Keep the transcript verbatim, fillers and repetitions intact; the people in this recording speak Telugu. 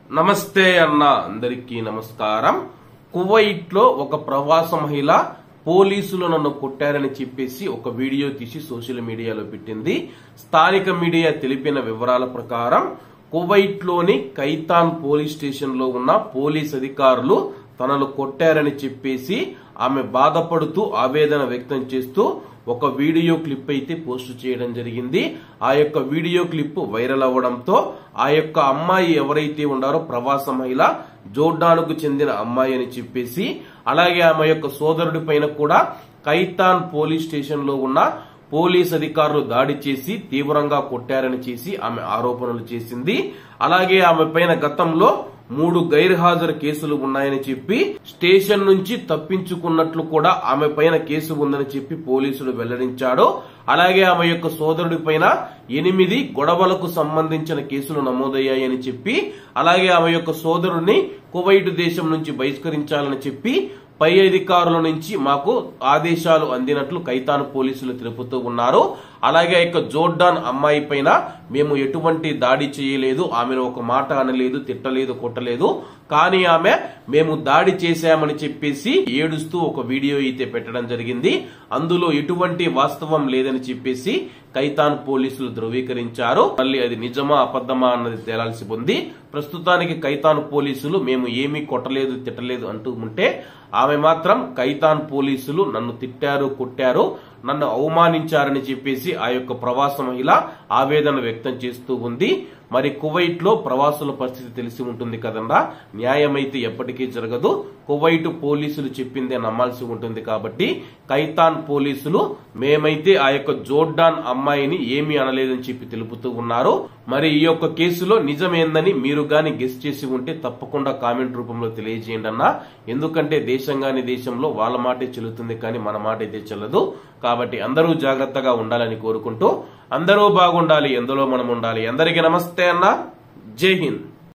నమస్తే అన్న అందరికీ నమస్కారం. కువైట్ లో ఒక ప్రవాస మహిళ పోలీసులు నన్ను కొట్టారని చెప్పేసి ఒక వీడియో తీసి సోషల్ మీడియాలో పెట్టింది. స్థానిక మీడియా తెలిపిన వివరాల ప్రకారం కువైట్ లోని కైతాన్ పోలీస్ స్టేషన్ లో ఉన్న పోలీస్ అధికారులు తనను కొట్టారని చెప్పేసి ఆమె బాధపడుతూ ఆవేదన వ్యక్తం చేస్తూ ఒక వీడియో క్లిప్ అయితే పోస్ట్ చేయడం జరిగింది. ఆ యొక్క వీడియో క్లిప్ వైరల్ అవ్వడంతో ఆ యొక్క అమ్మాయి ఎవరైతే ఉన్నారో ప్రవాస మహిళ జోర్డాన్కు చెందిన అమ్మాయి అని చెప్పేసి, అలాగే ఆమె యొక్క సోదరుడి పైన కూడా కైతాన్ పోలీస్ స్టేషన్ లో ఉన్న పోలీస్ అధికారులు దాడి చేసి తీవ్రంగా కొట్టారని చేసి ఆమె ఆరోపణలు చేసింది. అలాగే ఆమె పైన గతంలో మూడు గైర్హాజరు కేసులు ఉన్నాయని చెప్పి స్టేషన్ నుంచి తప్పించుకున్నట్లు కూడా ఆమె పైన కేసు ఉందని చెప్పి పోలీసులు వెల్లడించాడు. అలాగే ఆమె యొక్క సోదరుడి పైన ఎనిమిది గొడవలకు సంబంధించిన కేసులు నమోదయ్యాయని చెప్పి, అలాగే ఆమె యొక్క సోదరుడిని కువైట్ దేశం నుంచి బహిష్కరించాలని చెప్పి పై అధికారుల నుంచి మాకు ఆదేశాలు అందినట్లు కైతాన్ పోలీసులు తెలుపుతూ ఉన్నారు. అలాగే ఆ యొక్క జోర్డాన్ అమ్మాయి పైన మేము ఎటువంటి దాడి చేయలేదు, ఆమెను ఒక మాట అనలేదు, తిట్టలేదు, కొట్టలేదు, కానీ ఆమె మేము దాడి చేశామని చెప్పేసి ఏడుస్తూ ఒక వీడియో అయితే పెట్టడం జరిగింది. అందులో ఎటువంటి వాస్తవం లేదని చెప్పేసి కైతాన్ పోలీసులు ధృవీకరించారు. మళ్ళీ అది నిజమా అబద్ధమా అన్నది తేలాల్సి ఉంది. ప్రస్తుతానికి కైతాన్ పోలీసులు మేము ఏమీ కొట్టలేదు, తిట్టలేదు అంటూ ఉంటే, ఆమె మాత్రం కైతాన్ పోలీసులు నన్ను తిట్టారు, కొట్టారు, నన్ను అవమానించారని చెప్పేసి ఆ యొక్క ప్రవాస మహిళ ఆవేదన వ్యక్తం చేస్తూ ఉంది. మరి కువైట్ లో ప్రవాసుల పరిస్థితి తెలిసి ఉంటుంది కదన్నా, న్యాయం అయితే ఎప్పటికీ జరగదు. కువైట్ పోలీసులు చెప్పిందే నమ్మాల్సి ఉంటుంది. కాబట్టి కైతాన్ పోలీసులు మేమైతే ఆ యొక్క జోర్డాన్ అమ్మాయిని ఏమీ అనలేదని చెప్పి తెలుపుతూ ఉన్నారు. మరి ఈ యొక్క కేసులో నిజమేందని మీరు గాని గెస్ చేసి ఉంటే తప్పకుండా కామెంట్ రూపంలో తెలియజేయండి అన్న. ఎందుకంటే దేశం గాని దేశంలో వాళ్ళ మాటే చెల్లుతుంది, కానీ మన మాట అయితే చెల్లదు. కాబట్టి అందరూ జాగ్రత్తగా ఉండాలని కోరుకుంటూ, అందరూ బాగుండాలి, ఎందులో మనం ఉండాలి. అందరికీ నమస్తే అన్న. జై హింద్.